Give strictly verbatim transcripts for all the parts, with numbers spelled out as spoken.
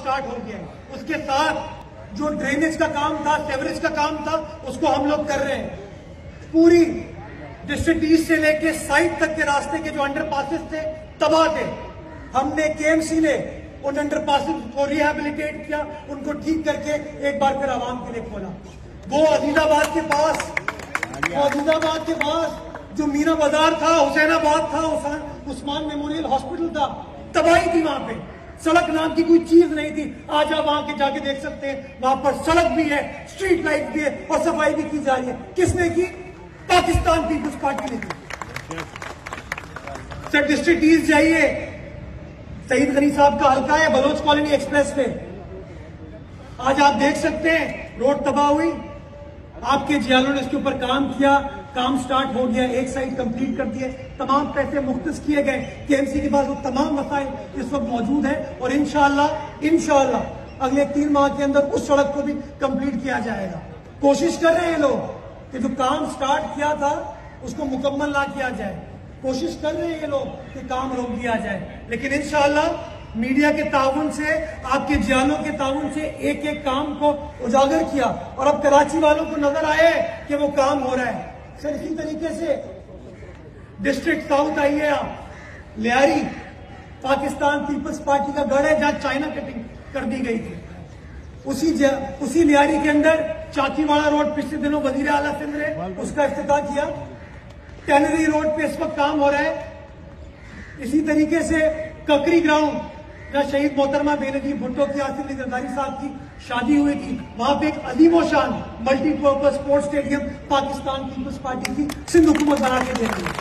Start हो गया है। उसके साथ जो ड्रेनेज का काम था, सेवरेज का काम था, उसको हम लोग कर रहे हैं। पूरी डिस्ट्रिक्ट ईस्ट से लेके साइड तक के रास्ते के जो अंडर पासिस थे, तबाह थे, हमने केएमसी ने उन अंडर पासिस को रिहेबिलिटेट किया, उनको ठीक करके एक बार फिर आवाम के लिए खोला। वो अजीजाबाद के पास वो अजीजाबाद के पास जो मीना बाजार था, हुसैनाबाद था, उस्मान मेमोरियल हॉस्पिटल था, तबाही थी वहां पे। सड़क नाम की कोई चीज नहीं थी। आज आप वहां के जाके देख सकते हैं, वहां पर सड़क भी है, स्ट्रीट लाइट भी है और सफाई भी की जा रही है। किसने की? पाकिस्तान पीपुल्स पार्टी ने की। सर डिस्ट्रिक्ट ईस्ट जाइए, सईद गनी साहब का हल्का है, बलोच कॉलोनी एक्सप्रेस पे आज आप देख सकते हैं रोड तबाह हुई। आपके जियालों ने इसके ऊपर काम किया, काम स्टार्ट हो गया, एक साइड कंप्लीट कर दिए, तमाम पैसे मुख्तस किए गए। केएमसी के पास वो तमाम मसाइल इस वक्त मौजूद है और इंशाअल्लाह इंशाअल्लाह अगले तीन माह के अंदर उस सड़क को भी कंप्लीट किया जाएगा। कोशिश कर रहे हैं लोग कि जो काम स्टार्ट किया था उसको मुकम्मल ना किया जाए, कोशिश कर रहे हैं ये लोग कि काम रोक दिया जाए, लेकिन इंशाअल्लाह मीडिया के ताउन से, आपके जियालों के ताउन से एक एक काम को उजागर किया और अब कराची वालों को नजर आए कि वो काम हो रहा है। सर इसी तरीके से डिस्ट्रिक्ट साउथ आइए आप, लियारी पाकिस्तान पीपल्स पार्टी का गढ़ है जहां चाइना कटिंग कर दी गई थी। उसी उसी लियारी के अंदर चाकीवाड़ा रोड पिछले दिनों वजीर आला सिंध ने उसका इफ्तिताह किया। टैनरी रोड पे इस वक्त काम हो रहा है। इसी तरीके से ककरी ग्राउंड जहां शहीद मोहतरमा बेनजीर भुट्टो की आसिफ अली जरदारी साहब की शादी हुई थी, वहां पे एक अजीमो शान multipurpose sports stadium Pakistan Peoples Party की सिंध हुकूमत बना के दे रही है।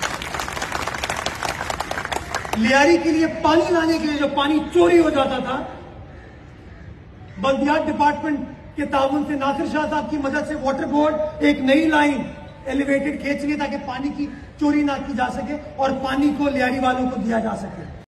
लियारी के लिए पानी लाने के लिए जो पानी चोरी हो जाता था, बल्दियात डिपार्टमेंट के ताउन से नासिर शाह साहब की मदद से वाटर बोर्ड एक नई लाइन एलिवेटेड खींच रही है ताकि पानी की चोरी ना की जा सके और पानी को लियारी वालों को दिया जा सके।